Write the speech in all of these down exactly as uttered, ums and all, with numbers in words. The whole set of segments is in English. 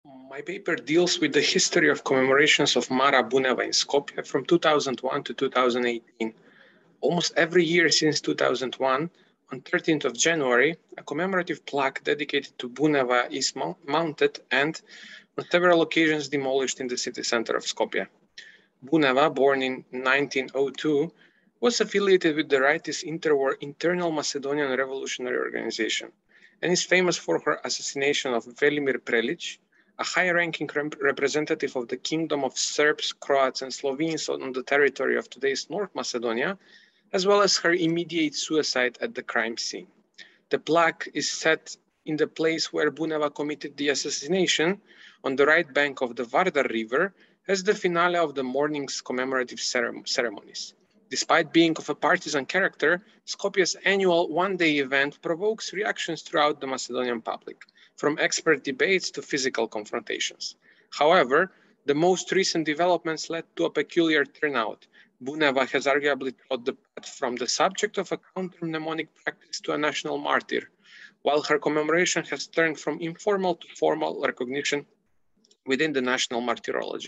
My paper deals with the history of commemorations of Mara Buneva in Skopje from two thousand one to two thousand eighteen. Almost every year since two thousand one, on thirteenth of January, a commemorative plaque dedicated to Buneva is mounted and, on several occasions, demolished in the city center of Skopje. Buneva, born in nineteen oh two, was affiliated with the rightist interwar Internal Macedonian Revolutionary Organization and is famous for her assassination of Velimir Prelic, a high-ranking rep representative of the Kingdom of Serbs, Croats, and Slovenes on the territory of today's North Macedonia, as well as her immediate suicide at the crime scene. The plaque is set in the place where Buneva committed the assassination, on the right bank of the Vardar River, as the finale of the morning's commemorative ceremonies. Despite being of a partisan character, Skopje's annual one-day event provokes reactions throughout the Macedonian public, from expert debates to physical confrontations. However, the most recent developments led to a peculiar turnout. Buneva has arguably trod the path from the subject of a counter-mnemonic practice to a national martyr, while her commemoration has turned from informal to formal recognition within the national martyrology.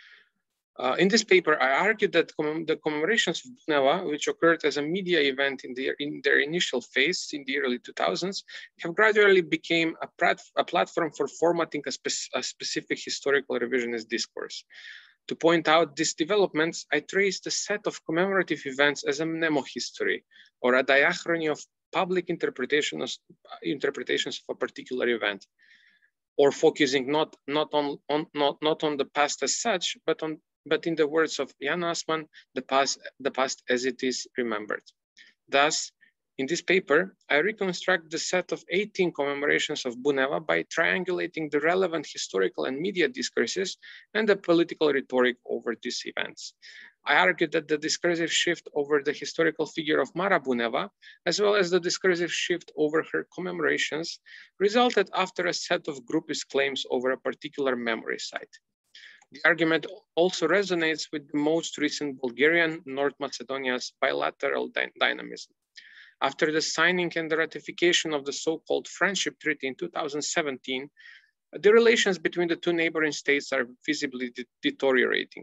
Uh, in this paper, I argued that comm the commemorations of Buneva, which occurred as a media event in, the, in their initial phase in the early two thousands, have gradually become a, a platform for formatting a, spe a specific historical revisionist discourse. To point out these developments, I traced a set of commemorative events as a mnemohistory, or a diachrony of public interpretations, interpretations of a particular event, or focusing not, not, on, on, not, not on the past as such, but on but in the words of Jan Assmann, the past, the past as it is remembered. Thus, in this paper, I reconstruct the set of eighteen commemorations of Buneva by triangulating the relevant historical and media discourses and the political rhetoric over these events. I argued that the discursive shift over the historical figure of Mara Buneva, as well as the discursive shift over her commemorations, resulted after a set of groupist claims over a particular memory site. The argument also resonates with the most recent Bulgarian North Macedonia's bilateral dy dynamism. After the signing and the ratification of the so-called Friendship Treaty in two thousand seventeen, the relations between the two neighboring states are visibly de deteriorating.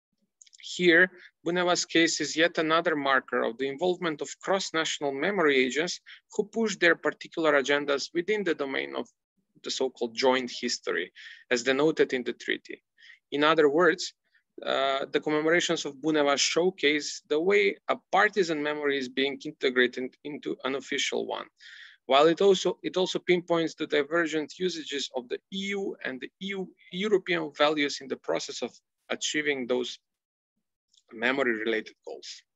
Here, Buneva's case is yet another marker of the involvement of cross-national memory agents who push their particular agendas within the domain of the so-called joint history, as denoted in the treaty. In other words, uh, the commemorations of Buneva showcase the way a partisan memory is being integrated into an official one, while it also, it also pinpoints the divergent usages of the E U and the E U European values in the process of achieving those memory-related goals.